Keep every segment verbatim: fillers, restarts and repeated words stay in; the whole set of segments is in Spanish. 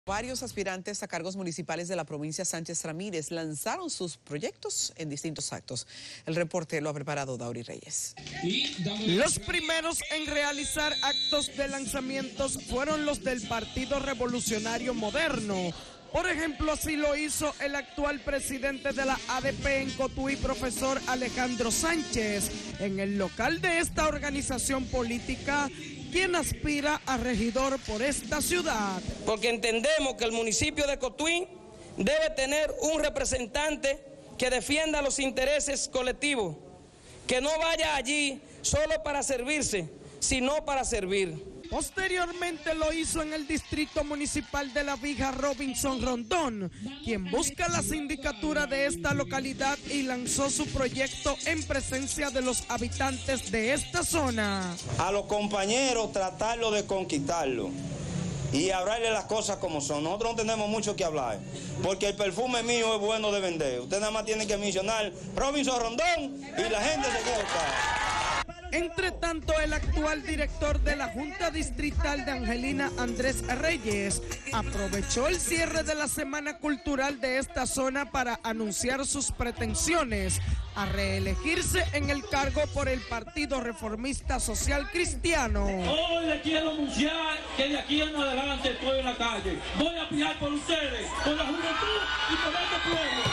Varios aspirantes a cargos municipales de la provincia Sánchez Ramírez lanzaron sus proyectos en distintos actos. El reporte lo ha preparado Dauri Reyes. Los primeros en realizar actos de lanzamientos fueron los del Partido Revolucionario Moderno. Por ejemplo, así lo hizo el actual presidente de la A D P en Cotuí, profesor Alejandro Sánchez, en el local de esta organización política, quien aspira a regidor por esta ciudad. Porque entendemos que el municipio de Cotuí debe tener un representante que defienda los intereses colectivos, que no vaya allí solo para servirse, sino para servir. Posteriormente lo hizo en el distrito municipal de La Vija Robinson Rondón, quien busca la sindicatura de esta localidad y lanzó su proyecto en presencia de los habitantes de esta zona. A los compañeros tratarlo de conquistarlo y hablarle las cosas como son. Nosotros no tenemos mucho que hablar, porque el perfume mío es bueno de vender. Usted nada más tiene que mencionar Robinson Rondón y la gente se queda acá. Entre tanto, el actual director de la Junta Distrital de Angelina, Andrés Reyes, aprovechó el cierre de la Semana Cultural de esta zona para anunciar sus pretensiones a reelegirse en el cargo por el Partido Reformista Social Cristiano. Hoy le quiero anunciar que de aquí en adelante estoy en la calle. Voy a pelear por ustedes, por la juventud y por este pueblo.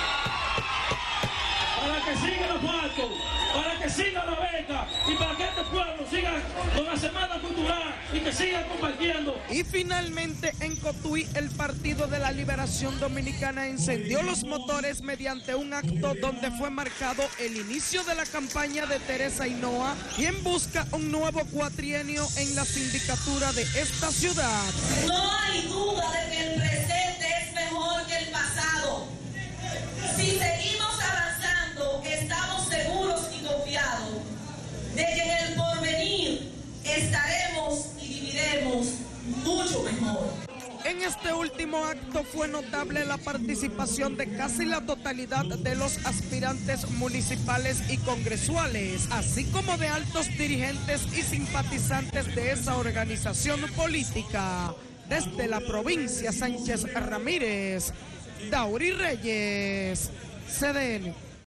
Para que siga el asfalto, para que siga la beca y para que este pueblo siga con la Semana Cultural y que siga compartiendo. Y finalmente en Cotuí el Partido de la Liberación Dominicana encendió los motores mediante un acto donde fue marcado el inicio de la campaña de Teresa Hinoa, quien busca un nuevo cuatrienio en la sindicatura de esta ciudad. No hay duda de que el presente es mejor que el pasado. Si seguimos avanzando, estamos seguros y confiados de que en el porvenir estaremos y viviremos mucho mejor. En este último acto fue notable la participación de casi la totalidad de los aspirantes municipales y congresuales, así como de altos dirigentes y simpatizantes de esa organización política. Desde la provincia Sánchez Ramírez, Dauri Reyes, C D N.